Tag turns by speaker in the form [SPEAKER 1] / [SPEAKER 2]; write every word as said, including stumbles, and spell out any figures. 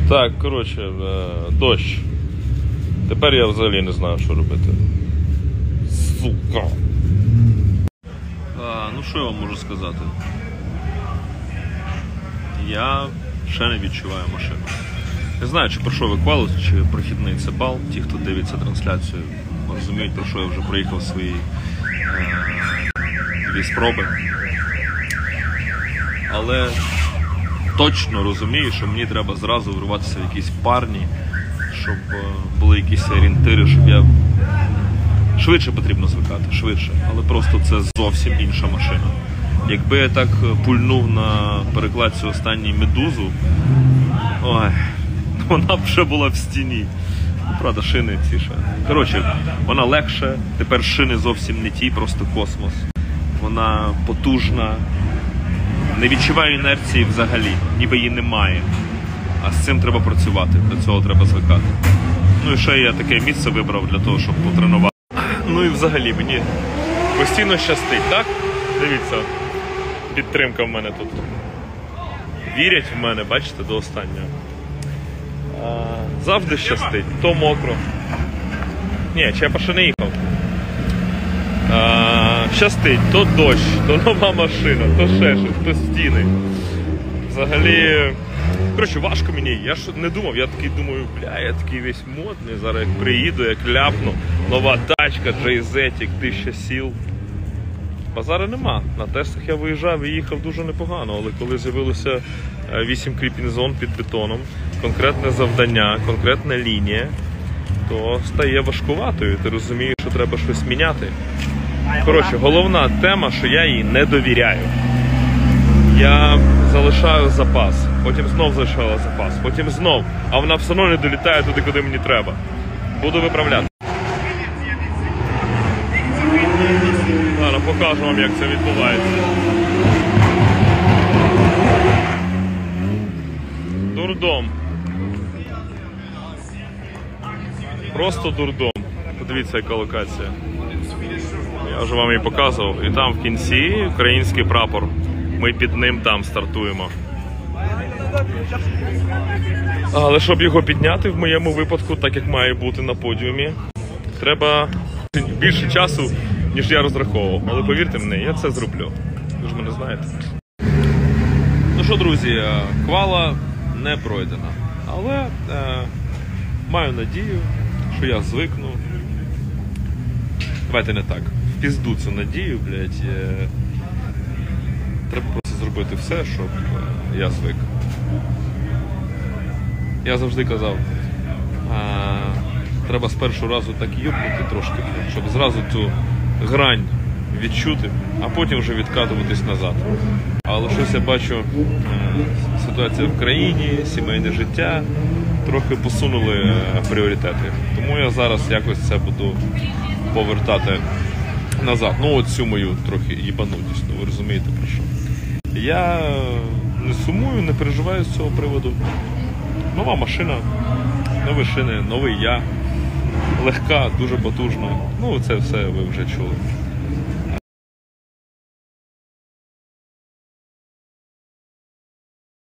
[SPEAKER 1] Так, коротше, дощ. Тепер я взагалі не знаю, що робити. Сука. А, ну що я вам можу сказати? Я ще не відчуваю машину. Не знаю, чи пройшов еквалус, чи прохідний цебал. Ті, хто дивиться трансляцію, розуміють, про що я вже проїхав свої е, дві спроби. Але точно розумію, що мені треба зразу вриватися в якісь парні, щоб були якісь орієнтири, щоб я... Швидше потрібно звикати, швидше. Але просто це зовсім інша машина. Якби я так пульнув на перекладці останній Медузу, ой, вона б вже була в стіні. Правда, шини ці ще. Коротше, вона легша, тепер шини зовсім не ті, просто космос. Вона потужна. Не відчуваю інерції взагалі, ніби її немає. А з цим треба працювати, до цього треба звикати. Ну і ще я таке місце вибрав для того, щоб потренувати. Ну і взагалі мені постійно щастить, так? Дивіться, підтримка в мене тут. Вірять в мене, бачите, до останнього. А, завжди щастить, то мокро. Ні, Чепа ще не їхав. А, щастить, то дощ, то нова машина, то ще щось, то стіни. Взагалі, коротше, важко мені, я ж не думав, я такий думаю, бля, я такий весь модний, зараз як приїду, як ляпну, нова тачка, джей зет, тисяча сіл. Базару нема, на тестах я виїжджав і їхав дуже непогано, але коли з'явилося вісім кріпінг-зон під бетоном, конкретне завдання, конкретна лінія, то стає важкуватою, ти розумієш, що треба щось міняти. Коротше, головна тема, що я їй не довіряю. Я залишаю запас, потім знов залишаю запас, потім знов, а вона все одно не долітає туди, куди мені треба. Буду виправляти. Зараз покажу вам, як це відбувається. Дурдом. Просто дурдом. Подивіться, яка локація. Я вже вам її показував. І там в кінці український прапор. Ми під ним там стартуємо. Але щоб його підняти, в моєму випадку, так як має бути на подіумі, треба більше часу, ніж я розраховував. Але повірте мені, я це зроблю. Ви ж мене знаєте. Ну що, друзі, квала не пройдена. Але е, маю надію, що я звикну. Давайте не так. В пізду цю надію, блядь. Е, треба просто зробити все, щоб е, я звик. Я завжди казав, е, треба з першого разу так юбнути трошки, щоб зразу цю грань відчути, а потім вже відкатуватись назад. Але щось я бачу, ситуація в країні, сімейне життя трохи посунули пріоритети. Тому я зараз якось це буду повертати назад. Ну от цю мою трохи їбанутість, ну ви розумієте про що. Я не сумую, не переживаю з цього приводу. Нова машина, нові шини, новий я. Легка, дуже потужна. Ну це все ви вже чули.